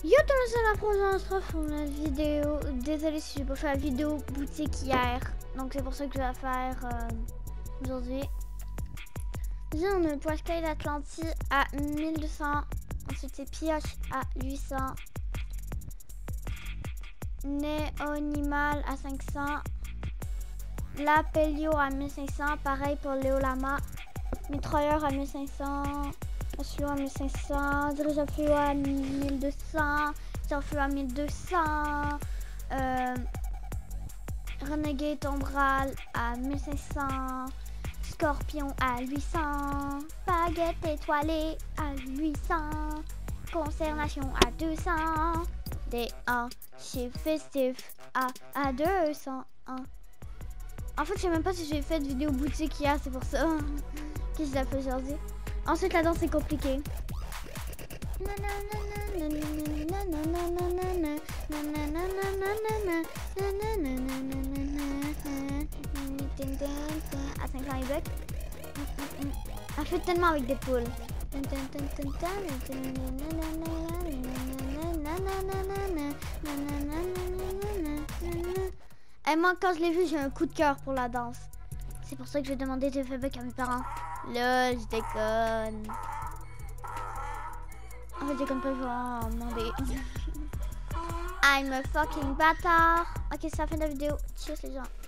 Yo tout le monde, c'est la prochaine strophe pour la vidéo. Désolée si j'ai pas fait la vidéo boutique hier. Donc c'est pour ça que je vais la faire aujourd'hui. J'ai une Poiscaille d'Atlantis à 1200. Ensuite c'est Pioche à 800. Néonimal à 500. La Pelio à 1500. Pareil pour Léolama. Mitrailleur à 1500. Oslo à 1500, dirigeable fluo à 1200, tir fluo à 1200, Renegade Ombral à 1500, Scorpion à 800, Baguette étoilée à 800, Consternation à 200, des 1 chiffre festif à 200. En fait, je sais même pas si j'ai fait de vidéo boutique hier, c'est pour ça que je l'ai fait aujourd'hui. Ensuite, la danse est compliquée. À 500 e-bucks. Elle fait tellement avec des poules. Et moi, quand je l'ai vue, j'ai un coup de cœur pour la danse. C'est pour ça que j'ai demandé des feedbacks à mes parents. Lol, je déconne. En fait, je déconne pas, je vais en demander. I'm a fucking bâtard. Ok, c'est la fin de la vidéo. Cheers les gens.